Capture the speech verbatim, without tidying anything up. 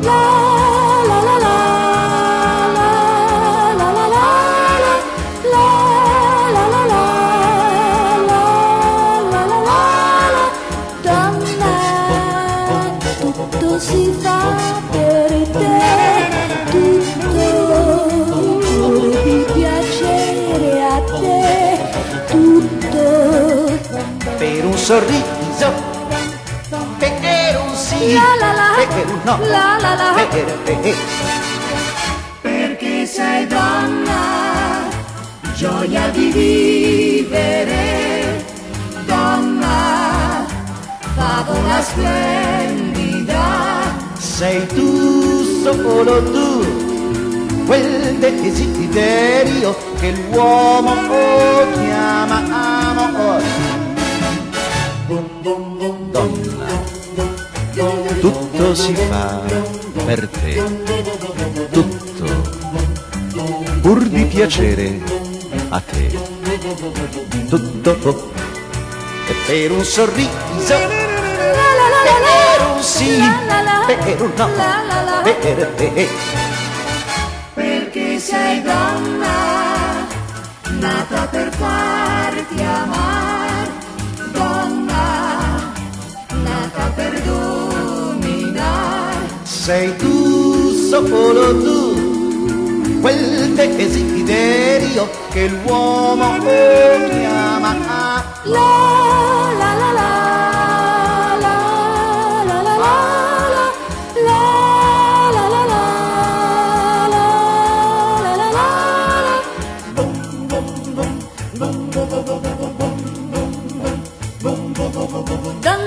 la la la la la la la la la la la la la la la. Donna, tutto si fa per te, tutto pur di piacere a te, tutto per un sorriso, per un sì, la la la, per un no, la la la, per te. perché sei donna, gioia di vivere, donna, favola splendida, Sei tu, solo tu, quel desiderio che l'uomo chiama amore. Donna, tutto si fa per te, tutto pur di piacere a te, tutto e per un sorriso, per un sì, per un no, per te. perché sei donna, nata per farti amar, donna, nata per dominar. Sei tu, solo tu, quel desiderio che l'uomo chiama La la la la la la la la la la la la la la. Bum bum bum bum bum bum bum bum bum bum bum bum bum bum bum.